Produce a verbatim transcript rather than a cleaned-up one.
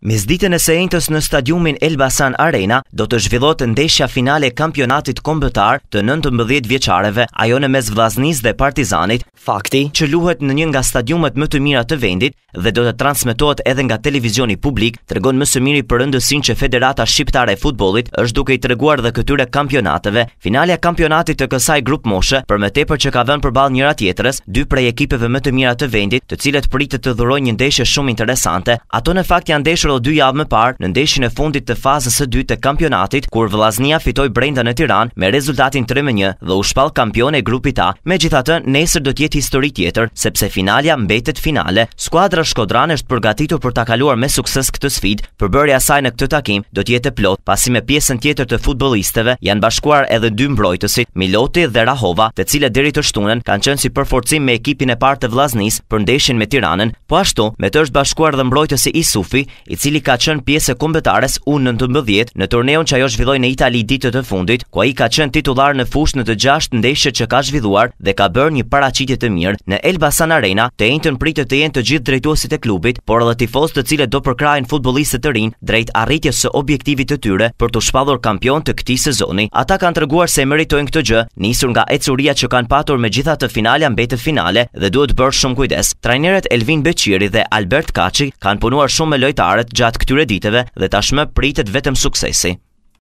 Mesditën e së njëjtës në stadiumin Elbasan Arena do të zhvillohet ndeshja finale e kampionatit kombëtar të nëntëmbëdhjetë vjeçareve, ajo në mes Vllaznisë dhe Partizanit, fakti që luhet në një nga stadiumet më të mira të vendit dhe do të transmetohet edhe nga televizioni publik, tregon më së miri për rëndësinë që Federata Shqiptare e Futbollit është duke i treguar dhe këtyre kampionateve. Finalja e kampionatit të kësaj grup moshe, për më tepër që ka vënë përballë njëra tjetrës dy prej ekipeve më të mira të vendit, të cilët pritet të dhurojnë një ndeshje shumë interesante. Ato në fakt janë ndeshur dy javë më parë në ndeshjen e fundit të fazës së dytë të kampionatit, kur Vllaznia fitoi brenda në Tiranë me rezultatin tre me një dhe u shpall kampion e grupit A. Megjithatë, nesër do të jetë histori tjetër, sepse finalja mbetet finale. Skuadra shkodrane është përgatitur për ta kaluar me sukses këtë sfidë. Përbërja e saj në këtë takim do të jetë plot, pasi me pjesën tjetër të futbollistëve janë bashkuar edhe dy mbrojtësit, Miloti dhe Rahova, të cilët deri të shtunën kanë qenë si përforcim me ekipin e parë të Vllaznisë për ndeshjen me Tiranën. Po ashtu, me të është bashkuar dhe mbrojtësi Isufi, i cili ka qenë pjesë e kombëtares U nëntëmbëdhjetë në turneun që ajo zhvilloi në Itali ditët e fundit, ku ai ka qenë titullar në fushë në të gjashtë ndeshjet që ka zhvilluar dhe ka bërë një paraqitje të mirë. Në Elbasan Arena, të njëjtën pritet të jenë të gjithë drejtuesit e klubit, por edhe tifozët të cilët do përkrahen futbollistët të rinj drejt arritjes së objektivit të tyre për të shpallur kampion të këtij sezoni. Ata kanë treguar se meritojnë këtë gjë, nisur nga ecuria që kanë patur, megjithatë finalja mbetet finale dhe duhet bërë shumë kujdes. Trajnerët Elvin Beqiri dhe Albert Kaçi kanë punuar shumë me lojtarët gjatë këtyre ditëve dhe tashmë pritet vetëm suksesi.